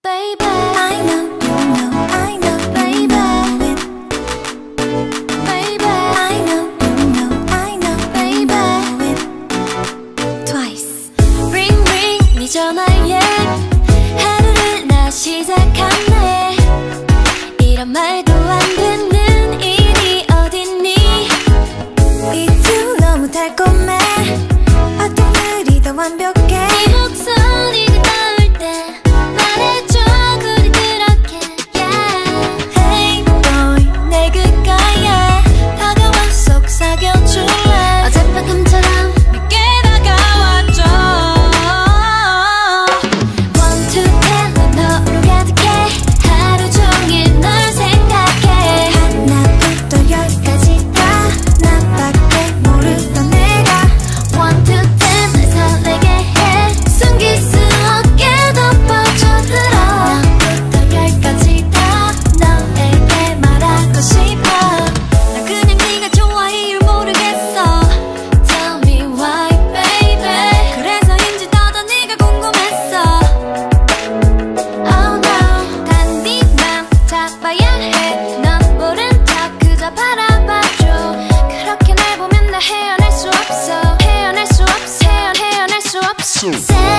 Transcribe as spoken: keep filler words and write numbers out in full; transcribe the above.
Baby, I know, you know, I know, baby. Baby, I know, you know, I know, baby. Twice. Ring ring, 네 전화에 하루를 나 시작하네. 이런 말도 안 듣는 일이 어딨니? It's 너무 달콤해. 어떤 글이 더 완벽해? 네 목소리가 나올 때 말해줘 우리 그렇게 yeah. Hey boy 내 그거야 다가와 속삭여줄래 어젯밤처럼 늦게 다가와줘 One to ten 난 너로 가득해 하루 종일 널 생각해 하나부터 열까지 다 나밖에 모르던 내가 One to ten 날 설레게 해 숨길 수 없게 덮어줘들어 나부터 열까지 다 너에게 말하고 싶어 나 그냥 네가 좋아 이유를 모르겠어 Tell me why baby 그래서인지 더더 네가 궁금했어 Oh no 단 네 맘 잡아야 해넌 모른 척 그저 바라봐줘 그렇게 날 보면 나 헤어날 수 없어 헤어날 수 없어 헤어, 헤어날 수 없어